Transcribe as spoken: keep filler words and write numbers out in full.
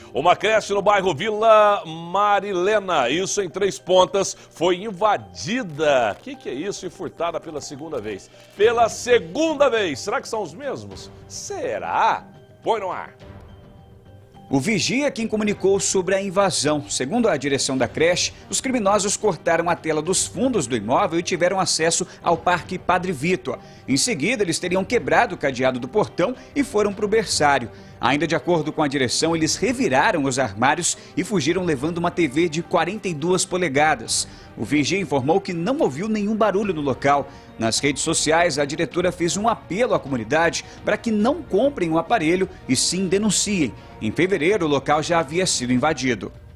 Uma creche no bairro Vila Marilena, isso em Três Pontas, foi invadida. O que, que é isso? E furtada pela segunda vez. Pela segunda vez. Será que são os mesmos? Será? Põe no ar. O vigia quem comunicou sobre a invasão. Segundo a direção da creche, os criminosos cortaram a tela dos fundos do imóvel e tiveram acesso ao Parque Padre Vitor. Em seguida, eles teriam quebrado o cadeado do portão e foram para o berçário. Ainda de acordo com a direção, eles reviraram os armários e fugiram levando uma T V de quarenta e duas polegadas. O vigia informou que não ouviu nenhum barulho no local. Nas redes sociais, a diretora fez um apelo à comunidade para que não comprem o aparelho e sim denunciem. Em fevereiro, o local já havia sido invadido.